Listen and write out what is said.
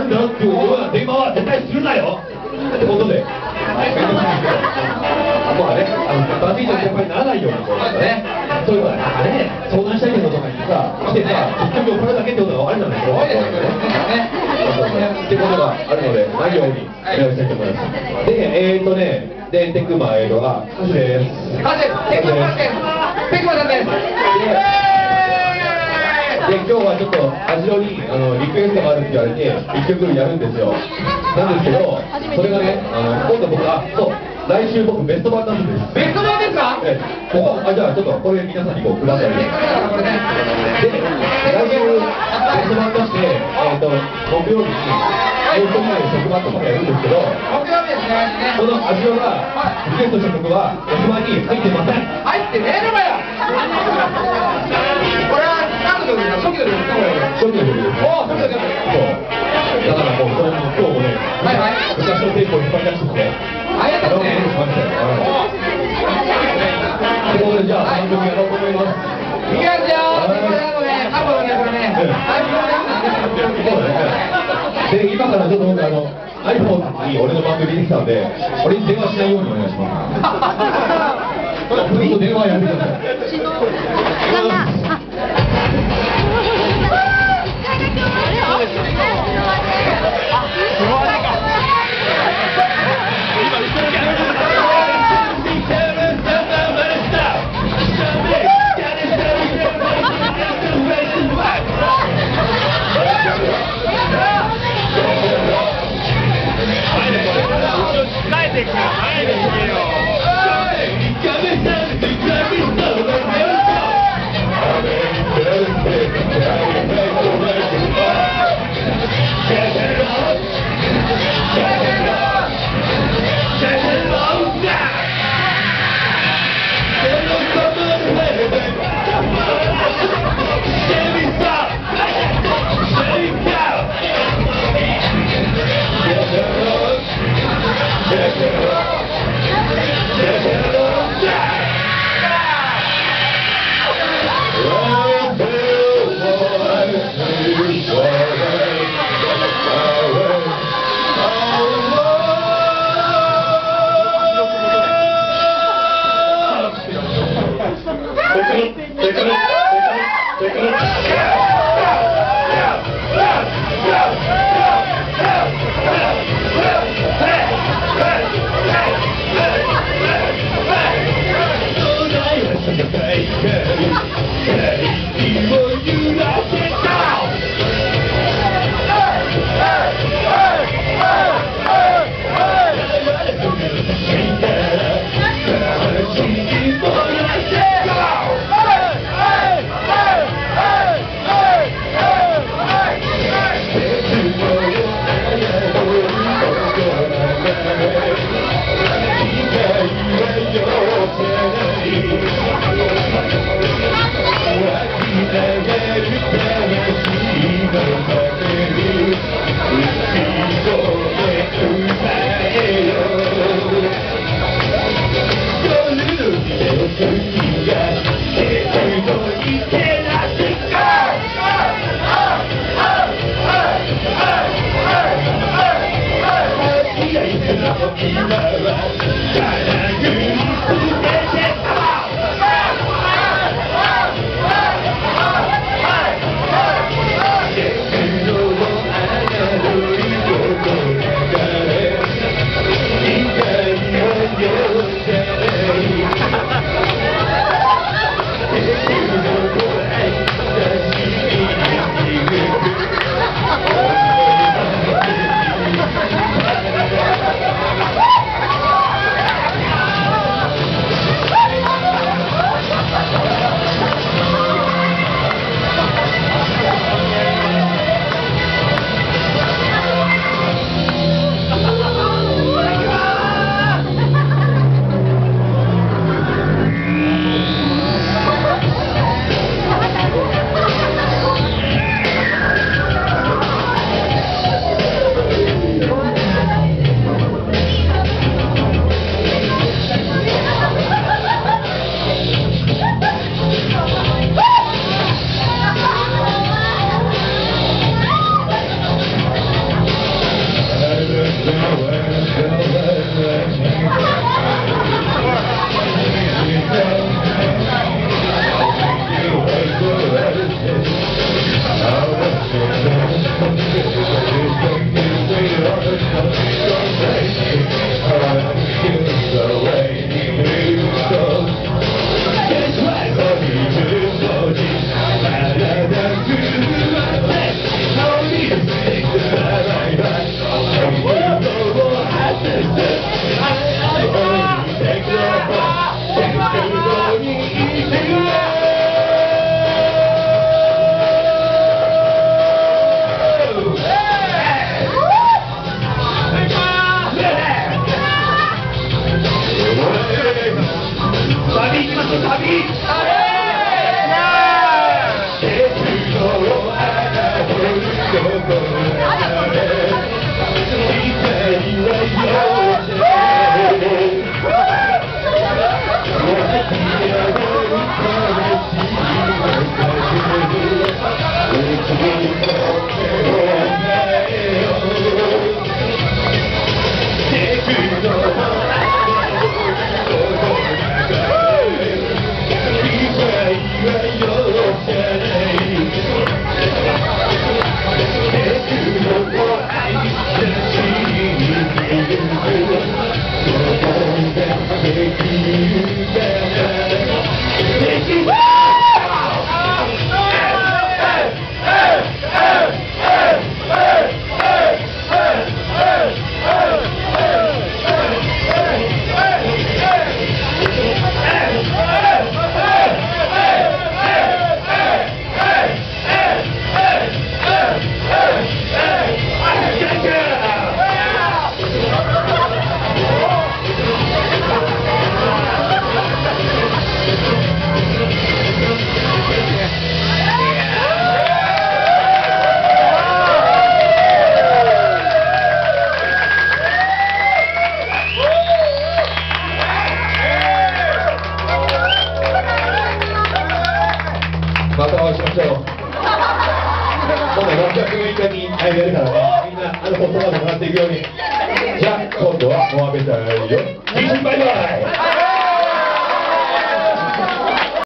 るんだよっていうような電話は絶対するなよってことで、まあね、バツイチの先輩にならないようにこうね、そういうのはなんかね、相談したいけどとか言ってさ、来てさ、結局これだけってことが分かるじゃないですか。ってことがあるので、ないようにお願いしたいと思います。で、テクマ歌手です。テクマさんです。で、今日はちょっとアジロにリクエストがあるって言われて1曲やるんですよ。なんですけど、それがね、今度僕来週僕ベスト版なんです。 ベスト版ですか？ じゃあちょっとこれ皆さんにこうください。で、来週ベスト版出して、木曜日にもう一人の特番とかやるんですけど、 木曜日ですね。 このアジロがリクエストした曲は特番に入ってません。 入ってねえのかよ。これは何の曲ですか？初期の曲ですか？ 初期の曲です。 おお、初期の曲。 そう。だからもうそれも今日もね、昔のテープをいっぱい出してきて、 ありがとうね。 ということでじゃあ番組やろうと思います。 いきますよ。過去のねこれね。 で今からちょっと僕iPhone に俺の番組出てきたんで、俺に電話しないようにお願いします。ずっと電話やめてください。 またお会いしましょう。今度601回に会えるからね、みんなホットワードもらっていくように。じゃあ今度はモアベターよ。バイバイ。